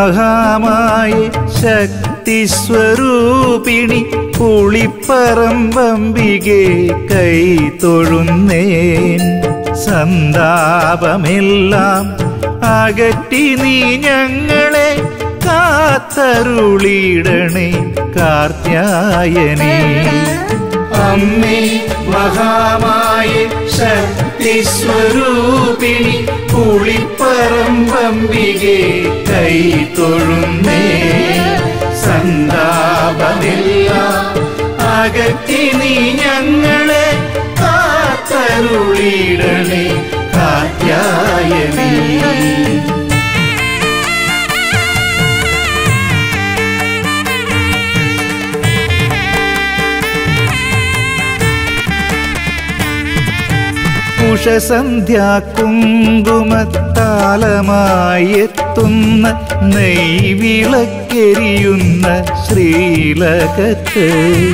മഹാമായി ശക്തിസ്വരൂപിണി പുളിപ്പറമ്പംബികെ കൈ തൊഴുന്നേൻ. സന്താപമെല്ലാം അകറ്റി നീ ഞങ്ങളെ കാത്തരുളിടണേ കാർത്യായനേ. അമ്മേ മഹാമായി ശക്തിസ്വരൂപിണി പുളിപ്പറമ്പംബികെ കൈ തൊഴുന്നേ. സന്താപമെല്ലാം അകറ്റി നീ ഞങ്ങളെ കാത്തരുളിടണേ കാർത്യായനേ. ഉഷസന്ധ്യാകുങ്കുമത്താലമായെത്തുന്ന നെയ്വിളക്കെരിയുന്ന ശ്രീലകത്ത്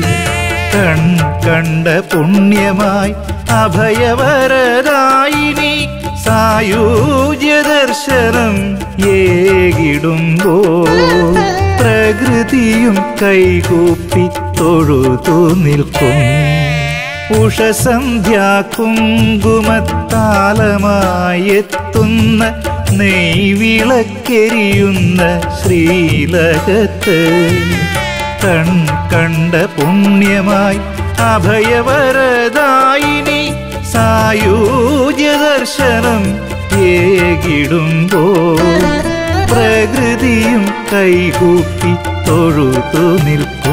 കണ്ട പുണ്യമായി അഭയവരദായിനി സായൂജ്യ ദർശനം ഏകിടുമ്പോൾ പ്രകൃതിയും കൈകൂപ്പി തൊഴുതു നിൽക്കും. ഉഷസന്ധ്യാകുങ്കുമത്താലമായെത്തുന്ന നെയ്വിളക്കെരിയുന്ന ശ്രീലകത്ത് കണ്ട പുണ്യമായി അഭയവരദായിനി സായൂജ്യ ദർശനം ഏകിടുമ്പോൾ പ്രകൃതിയും കൈകൂപ്പി തൊഴുതു നിൽക്കും.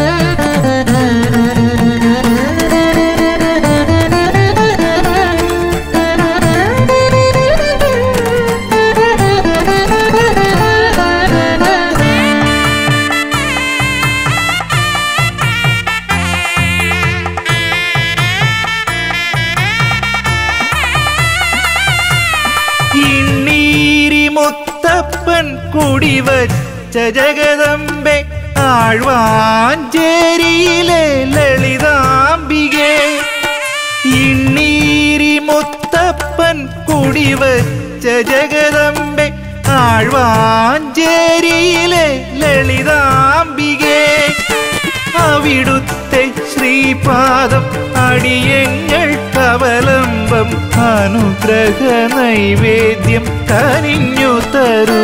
മുത്തപ്പൻ കുടിവച്ച ജഗദംബെ ആഴ്വാഞ്ചേരിയിലെ ലളിതാംബികെ. ഇണ്ണീരി മുത്തപ്പൻ കുടിവച്ച ജഗദംബെ ആഴ്വാഞ്ചേരിയിലെ ലളിതാംബികെ. അവിടുത്തെ ശ്രീപാദം അടിയങ്ങൾക്കവലംബം അനുഗ്രഹ നൈവേദ്യം കനിഞ്ഞു തരൂ.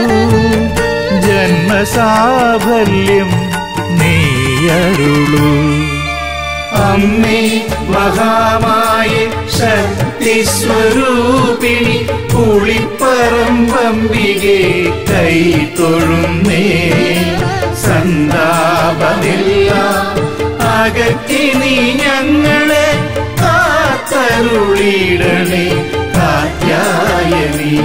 ജന്മസാഫല്യം നീയരുളൂ. അമ്മേ മഹാമായി ശക്തിസ്വരൂപിണി പുളിപ്പറമ്പംബികെ കൈ തൊഴുന്നേ. സന്താപമെല്ലാം അകറ്റി നീ ഞങ്ങളെ കാത്തരുളിടണേ കാർത്യായനേ.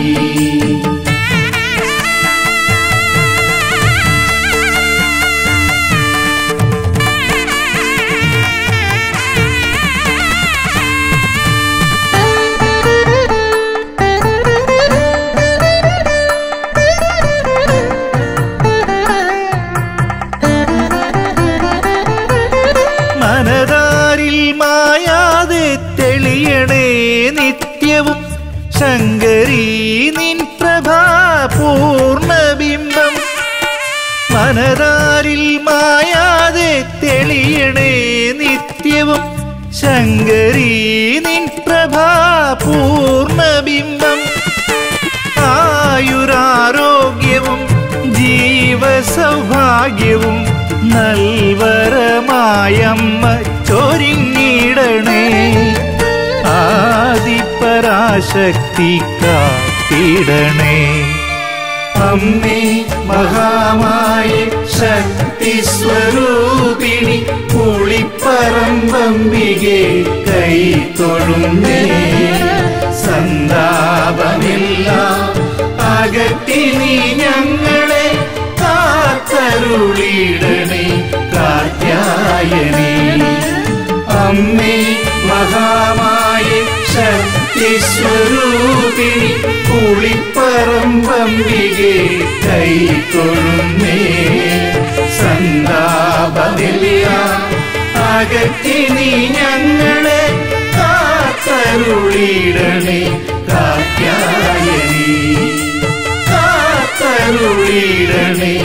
മനതാരിൽ മായാതെ തെളിയണേ നിത്യവും ശങ്കരീ നിൻ പ്രഭാപൂർണബിംബം. മനതാരിൽ മായാതെ തെളിയണേ നിത്യവും ശങ്കരീ നിൻ പ്രഭാപൂർണബിംബം. ആയുരാരോഗ്യവും ജീവസൗഭാഗ്യവും നൽവരമായമ്മ ചൊരിഞ്ഞിടണേ. ആദിപരാശക്തി കാത്തിടണേ. അമ്മേ മഹാമായി ശക്തിസ്വരൂപിണി പുളിപ്പറമ്പംബികെ കൈ തൊഴുന്നേ. സന്താപമെല്ലാം അകറ്റി നീ ഞങ്ങളെ കാത്തരുളിടണേ കാർത്യായനേ. അമ്മേ മഹാമായി ശക്തിസ്വരൂപിണി പുളിപ്പറമ്പംബികെ കൈ തൊഴുന്നേ. സന്താപമെല്ലാം അകറ്റി നീ ഞങ്ങളെ കാത്തരുളിടണേ കാർത്യായനേ. കനിവരുളിടണേ